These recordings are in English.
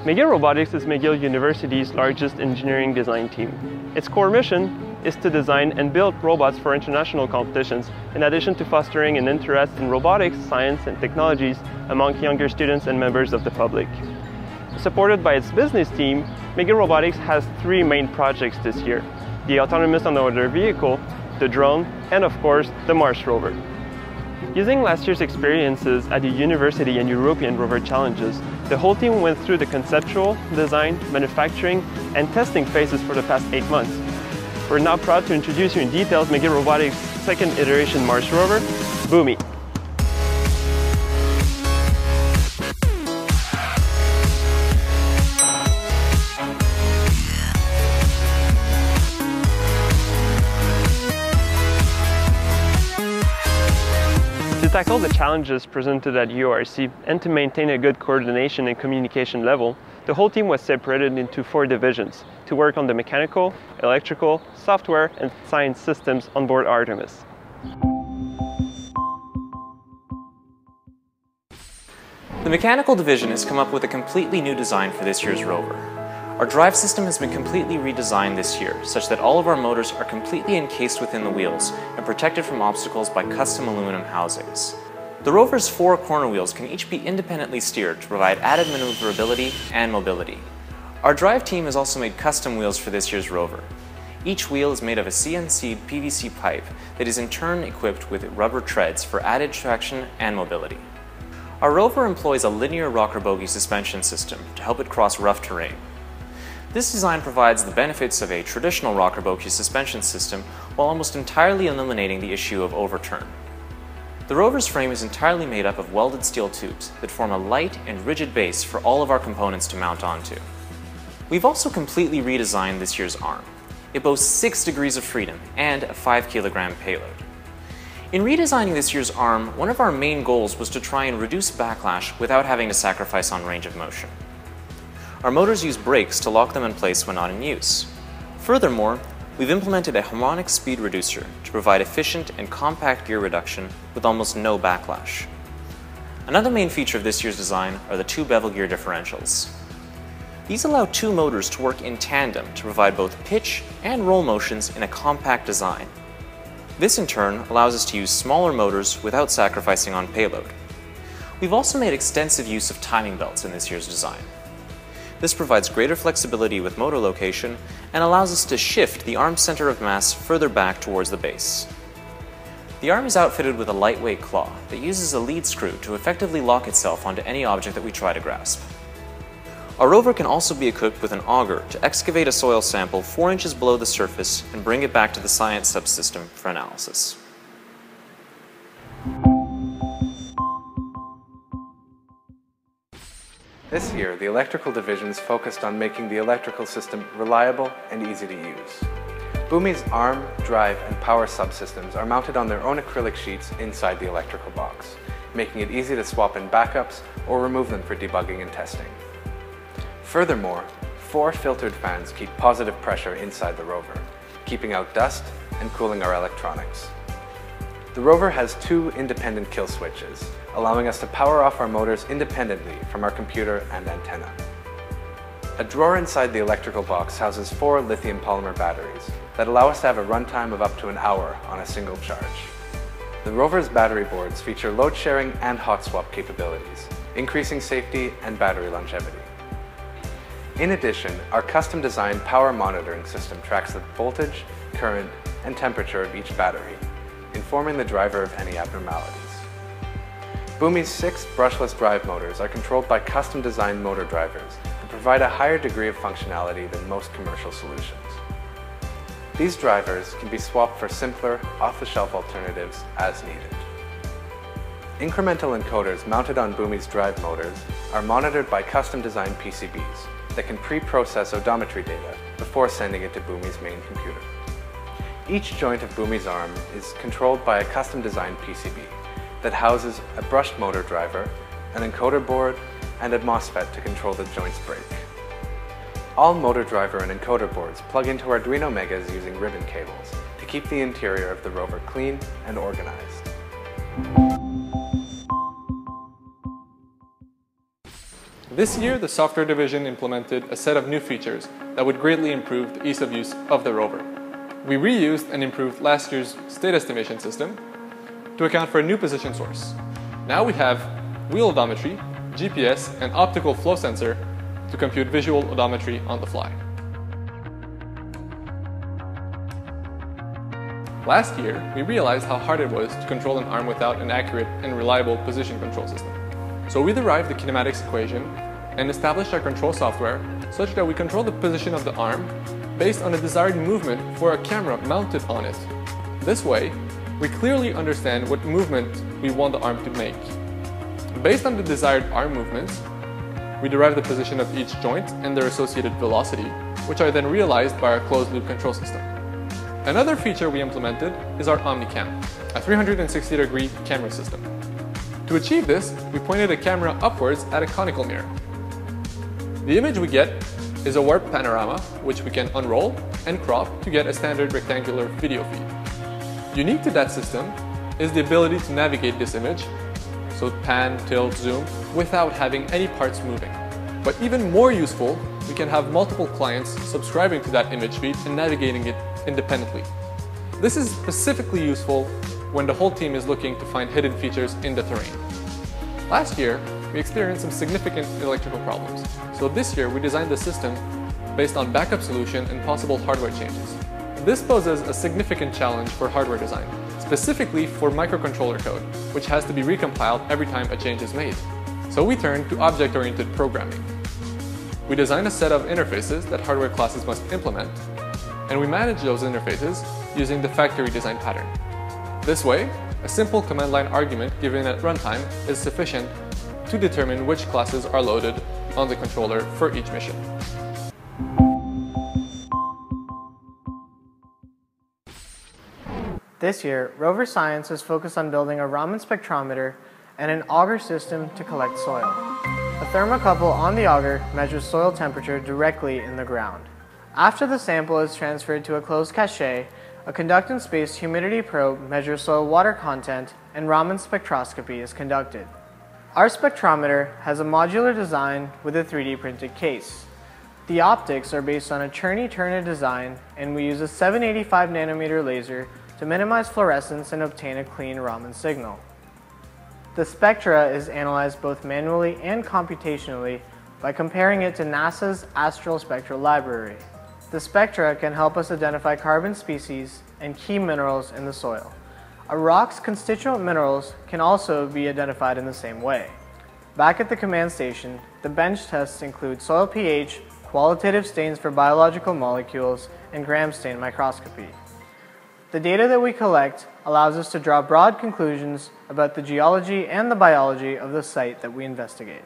McGill Robotics is McGill University's largest engineering design team. Its core mission is to design and build robots for international competitions, in addition to fostering an interest in robotics, science, and technologies among younger students and members of the public. Supported by its business team, McGill Robotics has three main projects this year: the autonomous underwater vehicle, the drone, and of course, the Mars Rover. Using last year's experiences at the University and European Rover Challenges, the whole team went through the conceptual, design, manufacturing, and testing phases for the past 8 months. We're now proud to introduce you in details McGill Robotics' second iteration Mars Rover, Boomy. To tackle the challenges presented at URC and to maintain a good coordination and communication level, the whole team was separated into 4 divisions to work on the mechanical, electrical, software, and science systems on board Artemis. The mechanical division has come up with a completely new design for this year's rover. Our drive system has been completely redesigned this year, such that all of our motors are completely encased within the wheels and protected from obstacles by custom aluminum housings. The rover's 4 corner wheels can each be independently steered to provide added maneuverability and mobility. Our drive team has also made custom wheels for this year's rover. Each wheel is made of a CNC'd PVC pipe that is in turn equipped with rubber treads for added traction and mobility. Our rover employs a linear rocker bogie suspension system to help it cross rough terrain. This design provides the benefits of a traditional rocker bogie suspension system while almost entirely eliminating the issue of overturn. The rover's frame is entirely made up of welded steel tubes that form a light and rigid base for all of our components to mount onto. We've also completely redesigned this year's arm. It boasts 6 degrees of freedom and a 5-kilogram payload. In redesigning this year's arm, one of our main goals was to try and reduce backlash without having to sacrifice on range of motion. Our motors use brakes to lock them in place when not in use. Furthermore, we've implemented a harmonic speed reducer to provide efficient and compact gear reduction with almost no backlash. Another main feature of this year's design are the 2 bevel gear differentials. These allow 2 motors to work in tandem to provide both pitch and roll motions in a compact design. This in turn allows us to use smaller motors without sacrificing on payload. We've also made extensive use of timing belts in this year's design. This provides greater flexibility with motor location and allows us to shift the arm's center of mass further back towards the base. The arm is outfitted with a lightweight claw that uses a lead screw to effectively lock itself onto any object that we try to grasp. Our rover can also be equipped with an auger to excavate a soil sample 4 inches below the surface and bring it back to the science subsystem for analysis. This year, the electrical division is focused on making the electrical system reliable and easy to use. Boomy's arm, drive, and power subsystems are mounted on their own acrylic sheets inside the electrical box, making it easy to swap in backups or remove them for debugging and testing. Furthermore, 4 filtered fans keep positive pressure inside the rover, keeping out dust and cooling our electronics. The rover has 2 independent kill switches, allowing us to power off our motors independently from our computer and antenna. A drawer inside the electrical box houses 4 lithium polymer batteries that allow us to have a runtime of up to an hour on a single charge. The rover's battery boards feature load sharing and hot swap capabilities, increasing safety and battery longevity. In addition, our custom designed power monitoring system tracks the voltage, current, and temperature of each battery, informing the driver of any abnormalities. Boomy's 6 brushless drive motors are controlled by custom-designed motor drivers that provide a higher degree of functionality than most commercial solutions. These drivers can be swapped for simpler, off-the-shelf alternatives as needed. Incremental encoders mounted on Boomy's drive motors are monitored by custom-designed PCBs that can pre-process odometry data before sending it to Boomy's main computer. Each joint of Boomy's arm is controlled by a custom-designed PCB that houses a brushed motor driver, an encoder board, and a MOSFET to control the joint's brake. All motor driver and encoder boards plug into Arduino Megas using ribbon cables to keep the interior of the rover clean and organized. This year, the software division implemented a set of new features that would greatly improve the ease of use of the rover. We reused and improved last year's state estimation system to account for a new position source. Now we have wheel odometry, GPS, and optical flow sensor to compute visual odometry on the fly. Last year, we realized how hard it was to control an arm without an accurate and reliable position control system. So we derived the kinematics equation and established our control software such that we control the position of the arm based on a desired movement for a camera mounted on it. This way, we clearly understand what movement we want the arm to make. Based on the desired arm movements, we derive the position of each joint and their associated velocity, which are then realized by our closed-loop control system. Another feature we implemented is our OmniCam, a 360-degree camera system. To achieve this, we pointed a camera upwards at a conical mirror. The image we get is a warped panorama, which we can unroll and crop to get a standard rectangular video feed. Unique to that system is the ability to navigate this image, so pan, tilt, zoom, without having any parts moving. But even more useful, we can have multiple clients subscribing to that image feed and navigating it independently. This is specifically useful when the whole team is looking to find hidden features in the terrain. Last year, we experienced some significant electrical problems, so this year we designed the system based on backup solution and possible hardware changes. This poses a significant challenge for hardware design, specifically for microcontroller code, which has to be recompiled every time a change is made. So we turned to object-oriented programming. We designed a set of interfaces that hardware classes must implement, and we manage those interfaces using the factory design pattern. This way, a simple command line argument given at runtime is sufficient to determine which classes are loaded on the controller for each mission. This year, Rover Science is focused on building a Raman spectrometer and an auger system to collect soil. A thermocouple on the auger measures soil temperature directly in the ground. After the sample is transferred to a closed cache, a conductance-based humidity probe measures soil water content and Raman spectroscopy is conducted. Our spectrometer has a modular design with a 3D printed case. The optics are based on a Cherney-Turner design, and we use a 785 nanometer laser to minimize fluorescence and obtain a clean Raman signal. The spectra is analyzed both manually and computationally by comparing it to NASA's Astral Spectral Library. The spectra can help us identify carbon species and key minerals in the soil. A rock's constituent minerals can also be identified in the same way. Back at the command station, the bench tests include soil pH, qualitative stains for biological molecules, and gram stain microscopy. The data that we collect allows us to draw broad conclusions about the geology and the biology of the site that we investigate.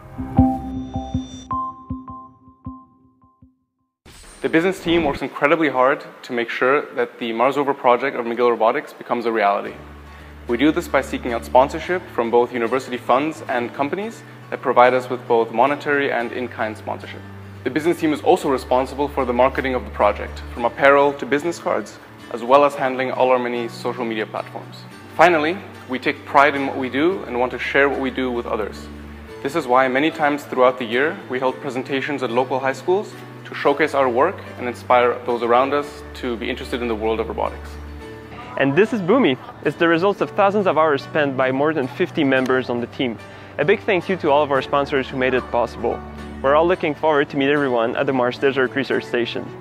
The business team works incredibly hard to make sure that the Mars Rover project of McGill Robotics becomes a reality. We do this by seeking out sponsorship from both university funds and companies that provide us with both monetary and in-kind sponsorship. The business team is also responsible for the marketing of the project, from apparel to business cards, as well as handling all our many social media platforms. Finally, we take pride in what we do and want to share what we do with others. This is why many times throughout the year we held presentations at local high schools to showcase our work and inspire those around us to be interested in the world of robotics. And this is Boomi. It's the results of thousands of hours spent by more than 50 members on the team. A big thank you to all of our sponsors who made it possible. We're all looking forward to meet everyone at the Mars Desert Research Station.